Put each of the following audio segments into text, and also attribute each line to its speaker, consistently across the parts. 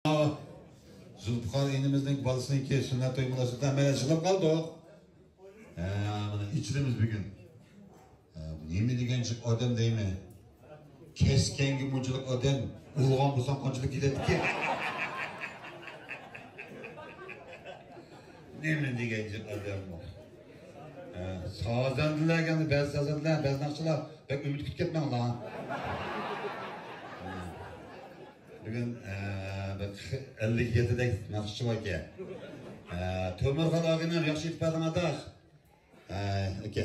Speaker 1: Zulfikar enimizning bolasininkki sunnat to'y munosabati amalga chiqib qoldik. Mana ichimiz bugun. Nima degancha odam deymi? Keskengi bunchalik odam uyg'on bo'lsa qanchalik ketadi-ki? Nima degancha odam bor. Sazandilarga ba'zi sazandilar, ba'zi naqshlar pek umid kutib ketmanglar. Bugün 57'dek naqshchi bor ekan. To'mirxon og'ayning yaxshi itpading adash. Aka.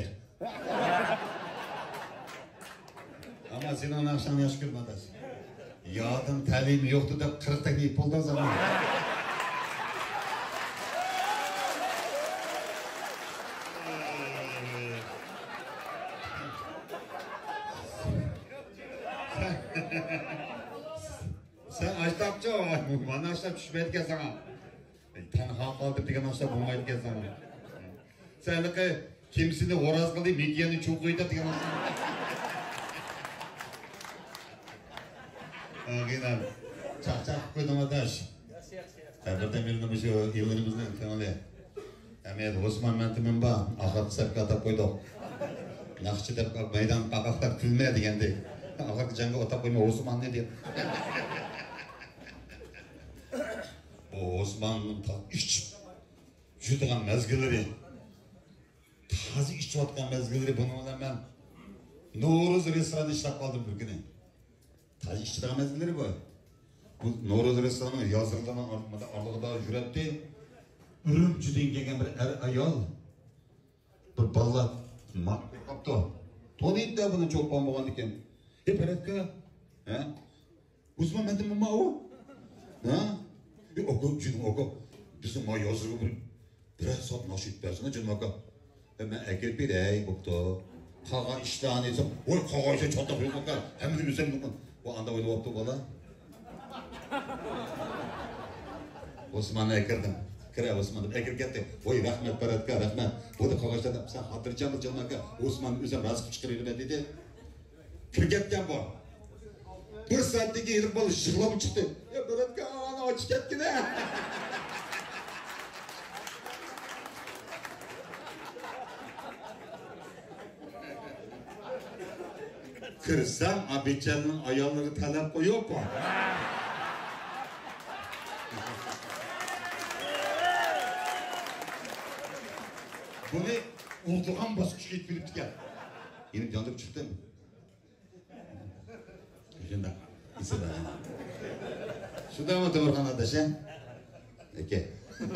Speaker 1: Ama senin naqshingni yaxshi ko'rmadas. Yodim ta'lim yo'qdi deb 40 tak ip bo'ldi zaman. Sen açtapçı o, bana açtap düşmeydi sana. Tanha kaldı diye açtap bulmaydı sana. Sen ki kimsini horaz kıldı, medyanı çok koydu diye açtap. Ağıyla çak koydum adaş. Burada benim şu yıllarımızın kanalı. Hemen Osman Mentemen ba, ahad sepka atıp koyduk. Nakşi de meydan kakaklar külmeye diyendi. Ahad janga otap koyma Osman ne diye. Osman'ın içip jutugan mezgilleri, taze içip atkan mezgilleri bununla ben Novruz restoranı işlep kaldım bir günü. Taze içip atkan mezgilleri bu. Bu Novruz restoranı yazırlarına arlıqda yürekti. Ürümçüden gelen bir ayol, bir balla makbul kaptı. Tonuydu da bunun çok bambagan iken. Peretka, Osman Mentemen mi o? Oku, canım oku. Bizim ma yazılı biraz saat nasıl etmezsin canım oku. Ben eğer bir ay oktu. Kağa iştahını etsem, oy kağa işe çatak yok oku. Hemen üzem dokun. O anda öyle yaptı bana. Osman'a ekirdim. Kire Osman'ım ekir gitti. Oy rahmet Beretka rahmet. Bu da kağa iştahını sen hatırlayacağım canım oku. Osman'ın üzem razı çıkarıyla dedi. Kir gitti bu. Bir saatteki herif balı şıklamı çıktı. Ya Beretka ana açık etti ne? Kırsam Abidjan'ın ayarları talep koyuyor mu? Bunu unutulgan basmış gitmeyip gel. Yeni yandık çıktı mı? Şimdi ise de. Şurada mı Tomirxon adaş ha? Peki.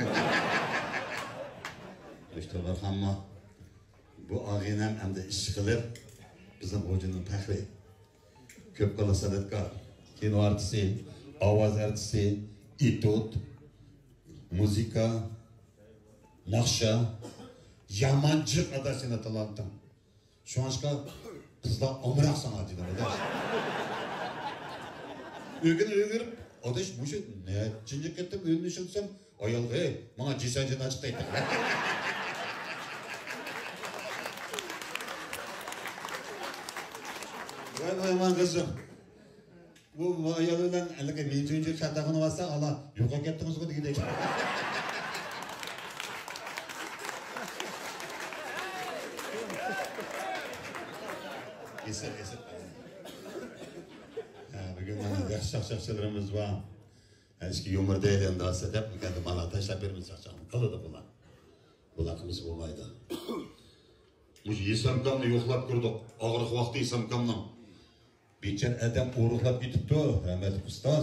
Speaker 1: Tomirxon mı? Bu ağayla hem de iş kılır. Bizim hocanın pahri. Köp kala sanatkar. Kino artisti, avaz artisti, etüt, muzika, nakşa, yamancık adaşına talantam. Şu an kızlar omrak sanatçılar adaş. Ögün adaş bu şey ne çincik ettim ünlü düşünsem ayol bana cisencini açıktaydı. Ben aman kızım bu ayoluyla mincinci şartakını varsa Allah yok hak ettiniz o da gidecek. Esir. Bugün şakşakçılarımız var. Eski yumur değil endi aslında hep kendi bana taşla birimiz şakşakını kılıdı bunlar. Bulakımız bulmaydı. Bu Esamkam'ı yoklap kurduk. Ağırlık vakti Esamkam'la. Beçer adam uğruqlap gitipti, rahmetli ustaz.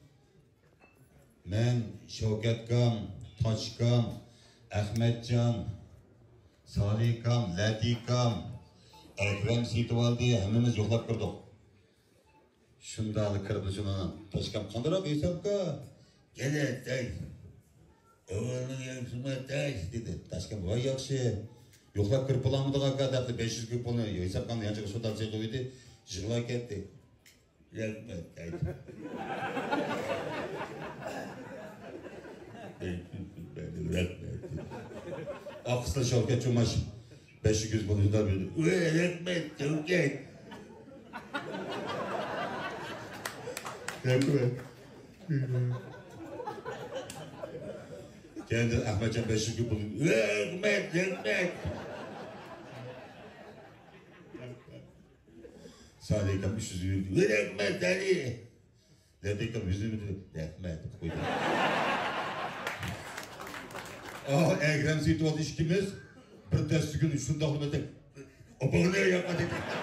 Speaker 1: Men, Şevketkam, Taşkam, Ahmetcan, Salikam, Ladikam, Ekrem Seyitvaldi hemmimiz yoklap kurduk. Şundalı kırdı şundan. Taşkam kandırak Esamka. Gel tay. Öğrenin yarısına tay dedi. Taşkam vay yakşı. Yoklap kırpılamıdık kadar 500 kırpılı. Esamkam'ın yancığı şundan şey koydu. Jırla ketti. Rahmet tay. Rahmet. Akıslı Şevket Cumaş 500 buluşlar bildi. Rahmet Şevket. Kendi Ahmetcan Beşik'i bulun. Ekmek, ekmek. Sadece 300 euro. Ekmek dedi. Dedik ki yüzümü ekmek koydu. Ah, Ekrem Seyit oldu işkimiz. Bir testi günü şunda olmadı. O bağını yapmadı.